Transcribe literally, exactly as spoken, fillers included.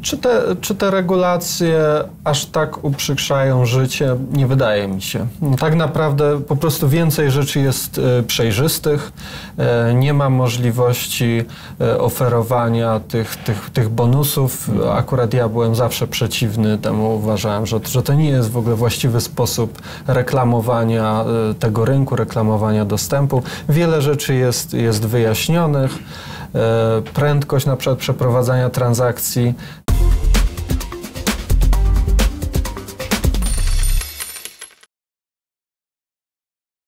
Czy te, czy te regulacje aż tak uprzykrzają życie? Nie wydaje mi się. Tak naprawdę po prostu więcej rzeczy jest przejrzystych. Nie ma możliwości oferowania tych, tych, tych bonusów. Akurat ja byłem zawsze przeciwny temu. Uważałem, że, że to nie jest w ogóle właściwy sposób reklamowania tego rynku, reklamowania dostępu. Wiele rzeczy jest, jest wyjaśnionych. Prędkość na przykład przeprowadzania transakcji